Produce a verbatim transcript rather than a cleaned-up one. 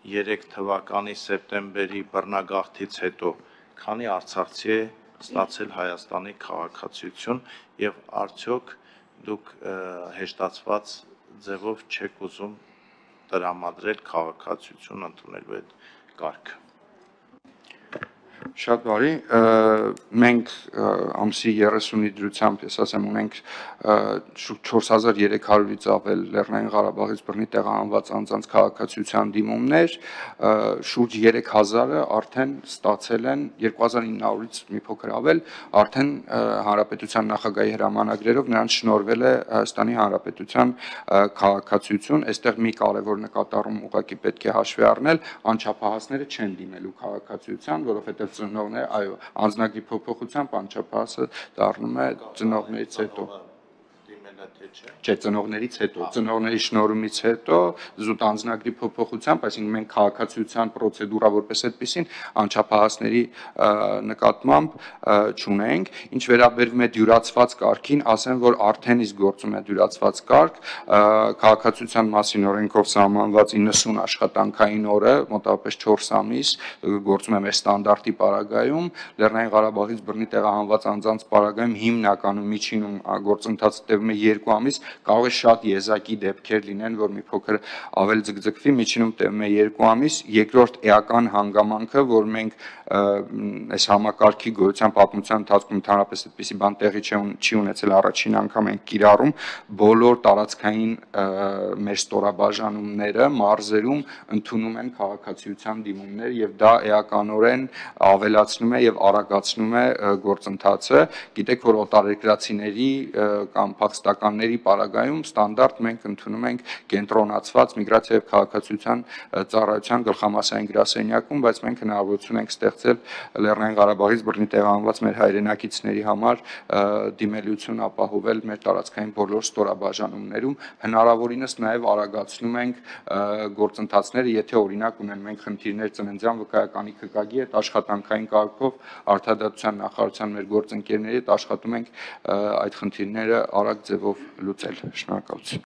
երեք թվականի սեպտեմբերի բռնագաղթից հետո քանի արցախցի է ստացել Հայաստանի քաղաքացիություն եւ արդյոք դուք հեշտացված ձևով չեք ուզում տրամադրել քաղաքացիություն ընդունելու այդ կարգը։ Շատ բարի, մենք ամսի երեսունի դրությամբ, ես ասեմ, ունենք չորս հազար երեք հարյուրից ավել Լեռնային Ղարաբաղից բռնի տեղահանված անձանց քաղաքացիության դիմումներ, շուրջ երեք հազարը արդեն ստացել են, երկու հազար ինը հարյուրից մի փոքր ավել, արդեն Հանրապետության նախագահի հրամանագրերով նրանց շնորհվել է Հայաստանի Հանրապետության քաղաքացիություն, այստեղ մի կարևոր նկատառում ուղղակի պետք է հաշվի առնել, անչափահասները չեն դիմելու քաղաքացիության, որովհետև ծնողները, այո, անձնագրի փոփոխությամբ անչափահասը դառնում է ծնողներից հետո։ Չէ, ծնողներից հետո, ծնողների շնորհումից հետո զուտ անձնագրի փոփոխությամբ, այսինքն մենք քաղաքացիության պրոցեդուրա որպես այդպիսին անչափահասների նկատմամբ չունենք, ինչ վերաբերվում է դյուրացված կարգին, ասեմ, որ արդեն իսկ գործում է դյուրացված կարգ, քաղաքացիության մասին օրենքով սահմանված իննսուն աշխատանքային օրը, մոտավորապես չորս ամիս, գործում է մեր ստանդարտի պարագայում, Լեռնային Ղարաբաղից բռնի տեղահանված անձանց պարագայում հիմնականում միջինում գործընթացը տևում է երկու ամիս, կարող է շատ եզակի դեպքեր լինեն, որ մի փոքր ավել ձգձգվի, միջինում տևում է երկու ամիս, երկրորդ էական հանգամանքը, որ մենք այս համակարգի գոյության պատմության ընթացքում ընդհանրապես այդպիսի բան տեղի չի ունեցել առաջին անգամ ենք կիրառում, բոլոր տարածքային մեր ստորաբաժանումները մարզերում ընդունում են քաղաքացիության դիմումներ եւ դա էականորեն ավելացնում է եւ արագացնում է գործընթացը, գիտեք, որ օտարերկրացիների կամ փախստականների պարագայում ստանդարտ մենք ընդունում ենք կենտրոնացված միգրացիա եւ քաղաքացիության ծառայության գլխամասային գրասենյակում, բայց մենք հնարավորություն ենք ստեղծել Լեռնային Ղարաբաղից բռնի տեղահանված մեր հայրենակիցների համար դիմելիություն ապահովել մեր տարածքային բոլոր ստորաբաժանումներում, հնարավորինս նաեւ արագացնում ենք գործընթացները, եթե օրինակ ունեն մենք խնդիրներ ծննդյան վկայականի քկագի հետ աշխատանքային կարգով արդարադատության նախարարության մեր գործընկերների հետ աշխատում ենք այդ խնդիրները արագ ձևով լուծել։ Շնորհակալություն։